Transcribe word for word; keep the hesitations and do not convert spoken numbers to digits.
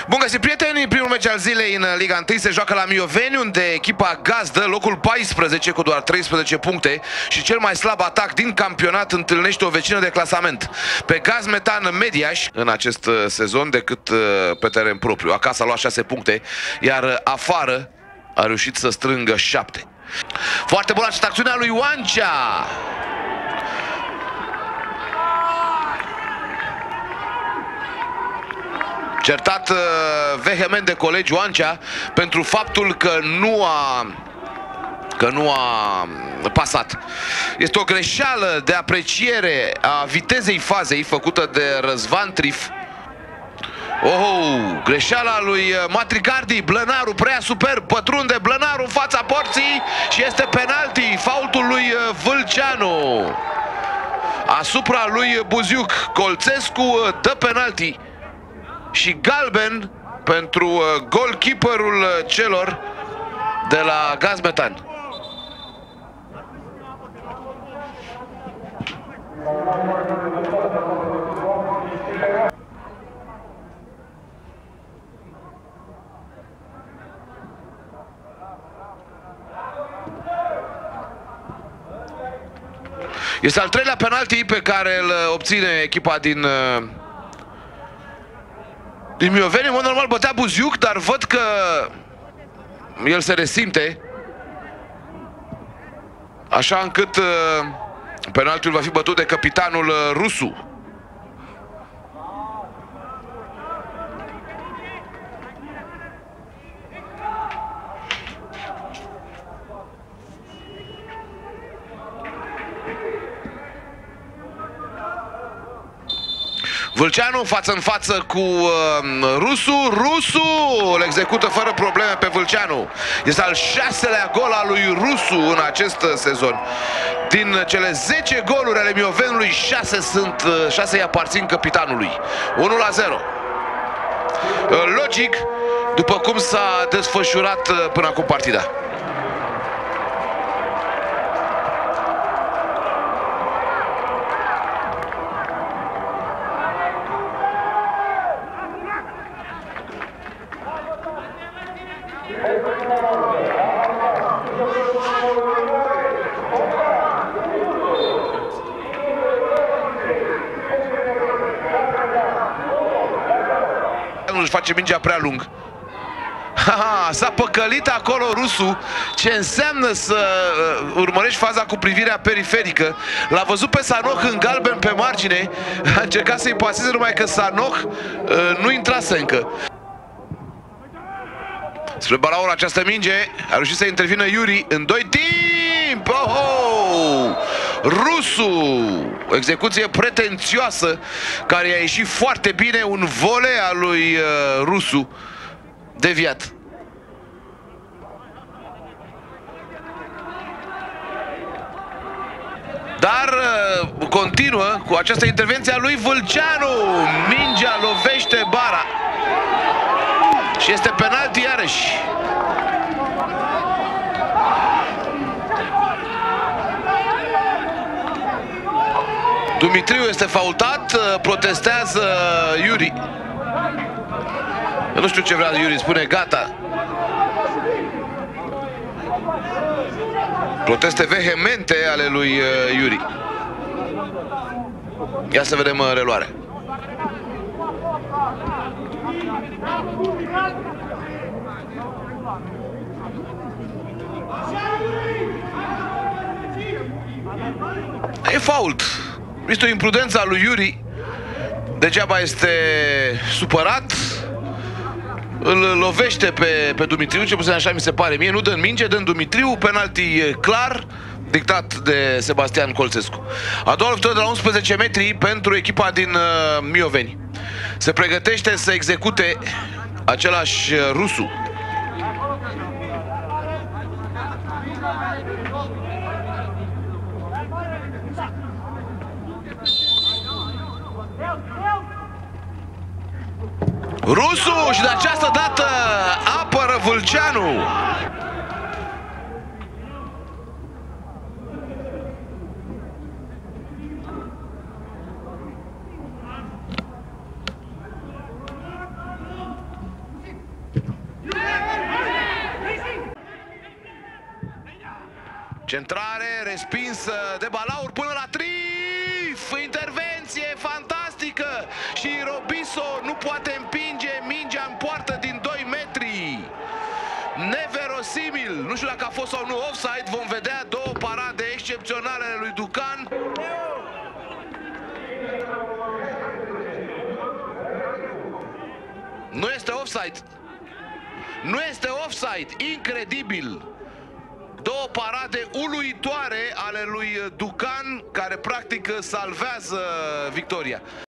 Bun găsit, prieteni! Primul meci al zilei în Liga unu se joacă la Mioveni, unde echipa gazdă, locul paisprezece cu doar treisprezece puncte și cel mai slab atac din campionat, întâlnește o vecină de clasament pe Gazmetan Mediaș în acest sezon decât pe teren propriu. Acasă a luat șase puncte, iar afară a reușit să strângă șapte. Foarte bună această acțiune a lui Oancea. Certat uh, vehement de colegi Oancea pentru faptul că nu a că nu a pasat. Este o greșeală de apreciere a vitezei fazei făcută de Răzvan Trif. Oh, greșeala lui Matricardi, Blănaru prea superb, pătrunde Blănaru în fața porții și este penalti, faultul lui Vâlceanu asupra lui Buziuc. Colțescu dă penalti și galben pentru goalkeeperul celor de la Gazmetan. Este al treilea penalti pe care îl obține echipa din din Mioveni. În mod normal bătea Buziuc, dar văd că el se resimte, așa încât penaltiul va fi bătut de capitanul Rusu. Vâlceanu față în față cu uh, Rusu. Rusu îl execută fără probleme pe Vâlceanu. Este al șaselea gol al lui Rusu în acest sezon. Din cele zece goluri ale Miovenului, șase sunt șase îi aparțin capitanului. unu la zero. Logic, după cum s-a desfășurat până acum partida. Își face mingea prea lung. S-a păcălit acolo Rusu. Ce înseamnă să uh, urmărești faza cu privirea periferică. L-a văzut pe Sanoh în galben pe margine. A încercat să-i paseze, numai că Sanoh uh, nu intrase încă. Spre balaur această minge. A reușit să intervină Iuri în doi timp. Oh, oh! Rusu, o execuție pretențioasă care i-a ieșit foarte bine, un volei al lui uh, Rusu deviat. Dar uh, continuă cu această intervenție a lui Vâlceanu. Mingea lovește bara și este penalti iarăși. Dumitriu este faultat, protestează Iuri. Eu nu știu ce vrea Iuri, spune gata. Proteste vehemente ale lui Iuri. Ia să vedem reluarea. E fault. Este o imprudență a lui Iuri. Degeaba este supărat. Îl lovește pe, pe Dumitriu, ce puțin așa mi se pare mie. Nu dă în minge, dă în Dumitriu. Penalti clar, dictat de Sebastian Colțescu. A doua lovitură de la unsprezece metri pentru echipa din uh, Mioveni. Se pregătește să execute același Rusu. Rusu și de această dată apără Vâlceanu. Centrare, respinsă de Balaur până la Trif! Intervenție fantastică! Și Robiso nu poate împinge mingea în poartă din doi metri! Neverosimil! Nu știu dacă a fost sau nu offside, vom vedea două parade excepționale ale lui Ducan. Nu este offside! Nu este offside! Incredibil! Două parade uluitoare ale lui Ducan, care practic salvează victoria.